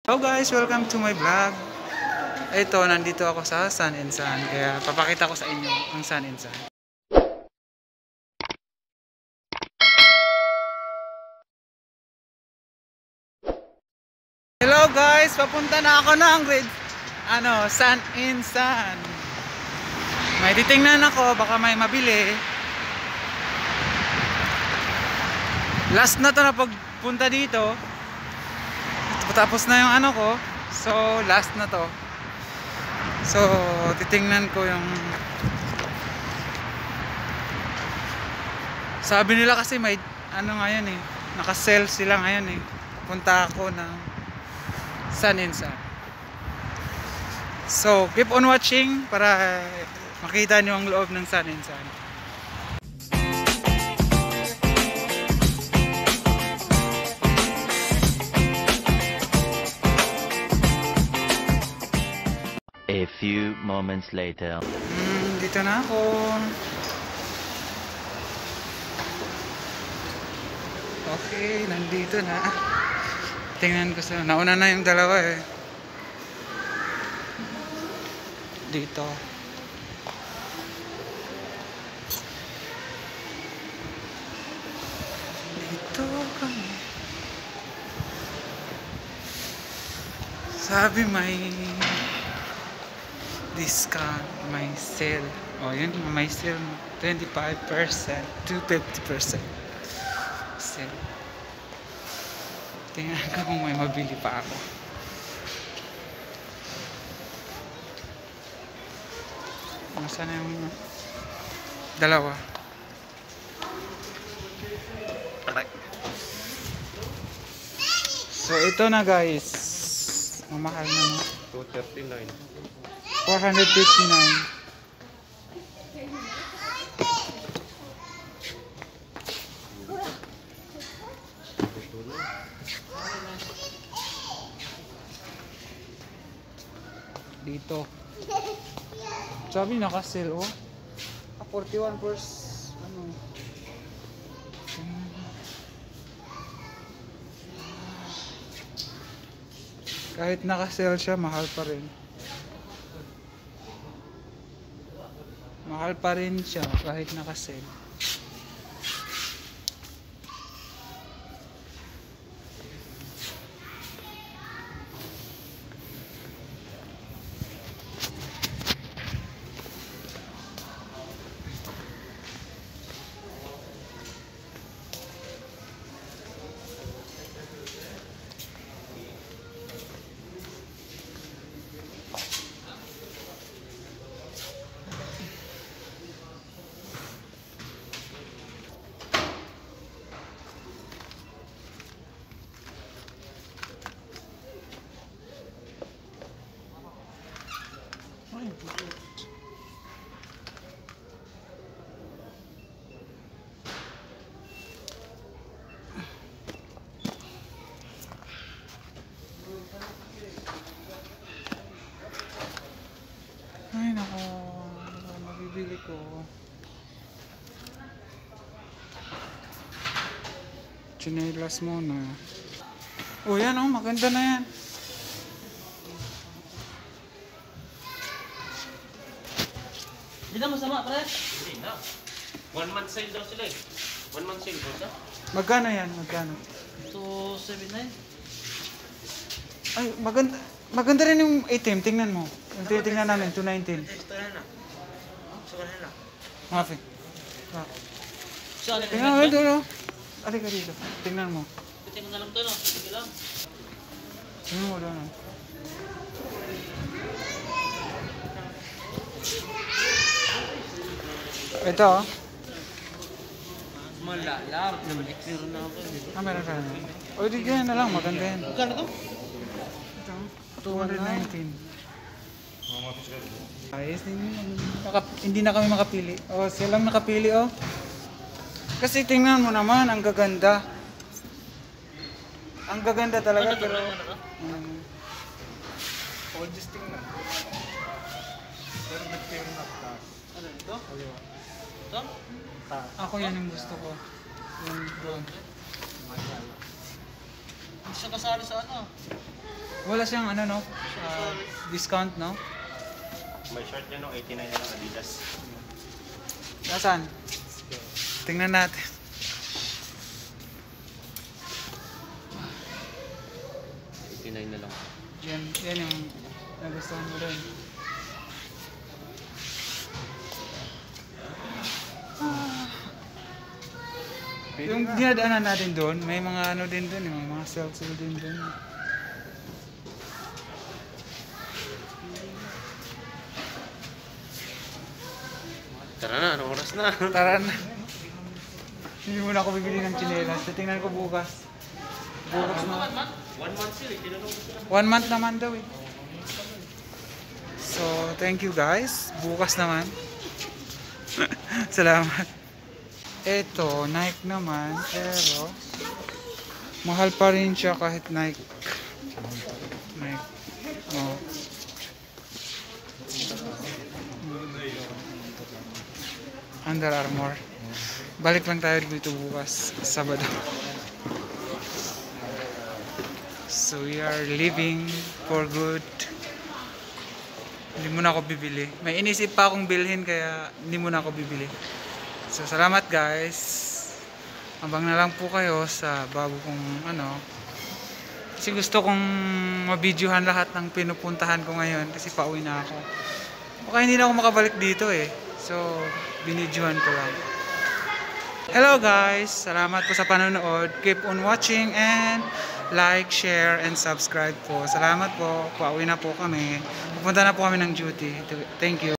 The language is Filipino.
Hello guys, welcome to my vlog. Ito, nandito ako sa Sun and Sun. Kaya papakita ko sa inyo ang Sun and Sun. Hello guys, papunta na ako ng Sun and Sun. May titingnan ako, baka may mabili. Last na to na pagpunta dito. Tapos na yung ano ko. So last na to. So titingnan ko yung sabi nila kasi may ano ngayon eh, naka-sell sila ngayon eh. Punta ako ng Sun and Sun. So keep on watching para makita nyo ang loob ng Sun and Sun. A few moments later. Dito na ako. Okay, nandito na. Tingnan ko sa nauna na yung dalawa eh. Dito. Dito kami. Sabi may discount, may sale. Oh, yun, may sale 25% to 50% sale. Tingnan ko kung may mabili pa ako. Nasaan na yung dalawa? So ito na guys. Mamahal na no? 239. 459. Dito. Sabi naka-sale oh. 41 ano. Kahit naka-sale siya, mahal pa rin. Mahal pa rin siya kahit naka-sale. Ay nako, ano mabibili ko? Chinelas muna. Oh yan oh, maganda na yan. Hindi na masama, pre. Hindi na. 1 month sale daw sila eh. 1 month sale po sa? Magkano yan? Magkano? 279. Ay, maganda. Maganda rin yung item. Tingnan mo. Yung titingnan namin, 219. Ito na. Sa kanila. Mafi. Saan? Tingnan mo ito, no? Alika dito. Tingnan mo. Tingnan na lang to, no? Sige lang. Tingnan mo doon, no? Ito, oh. Malalar. Meron na ako. Ah, meron ka na. O, di ganyan na lang. Maganda yan. Magkano to? Ito, 219. Ayos, hindi na kami makapili. Oh, silang nakapili, oh. Kasi tingnan mo naman, ang gaganda. Ang gaganda talaga, pero... all just tingnan. Pero nagpili na taas. Ano ito? Ito? Ako yan yung gusto ko. Yung doon. Hindi siya kasali sa ano. Wala siyang ano no? Discount no? May short yan, no? 89 na lang Adidas. Nasaan? Tingnan natin. Na lang. Yan yung nagustuhan mo rin. Yung dinadaanan natin doon, may mga ano din doon, may mga sale din doon. Tara na, anong oras na? Tara na. Hindi muna ako bibili ng tsinelas. Tingnan ko bukas. Bukas na. 1 month sila, tinanong ko sila. 1 month naman daw eh. So, thank you guys. Bukas naman. Salamat. Ito, Nike naman. Pero, mahal pa rin siya kahit Nike. Nike. Oh. Under Armour. Balik lang tayo dito bukas. Sabado. So we are leaving for good. Hindi muna ako bibili. May inisip pa akong bilhin kaya hindi muna ako bibili. So salamat guys. Abang na lang po kayo sa bago kong ano. Kasi gusto kong mabidyohan lahat ng pinupuntahan ko ngayon kasi pauwi na ako. Baka hindi na ako makabalik dito eh. So binidyohan ko lang. Hello guys. Salamat po sa panonood. Keep on watching and like, share, and subscribe po. Salamat po. Pauwi na po kami. Pupunta na po kami ng duty. Thank you.